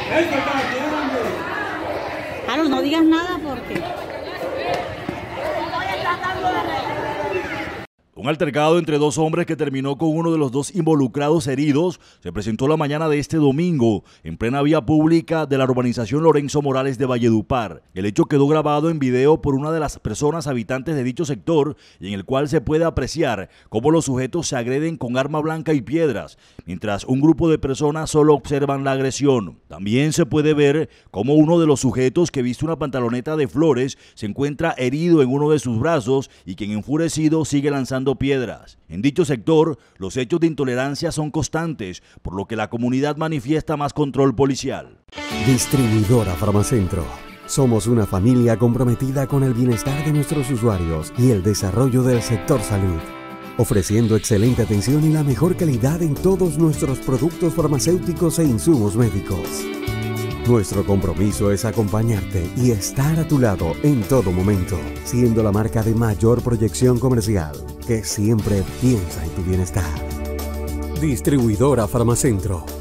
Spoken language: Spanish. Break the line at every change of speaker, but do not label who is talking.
Claro, no digas nada porque...
Un altercado entre dos hombres que terminó con uno de los dos involucrados heridos se presentó la mañana de este domingo en plena vía pública de la urbanización Lorenzo Morales de Valledupar. El hecho quedó grabado en video por una de las personas habitantes de dicho sector y en el cual se puede apreciar cómo los sujetos se agreden con arma blanca y piedras, mientras un grupo de personas solo observan la agresión. También se puede ver cómo uno de los sujetos que viste una pantaloneta de flores se encuentra herido en uno de sus brazos y quien enfurecido sigue lanzando piedras. En dicho sector, los hechos de intolerancia son constantes, por lo que la comunidad manifiesta más control policial.
Distribuidora Farmacentro. Somos una familia comprometida con el bienestar de nuestros usuarios y el desarrollo del sector salud, ofreciendo excelente atención y la mejor calidad en todos nuestros productos farmacéuticos e insumos médicos. Nuestro compromiso es acompañarte y estar a tu lado en todo momento, siendo la marca de mayor proyección comercial que siempre piensa en tu bienestar. Distribuidora Farmacentro.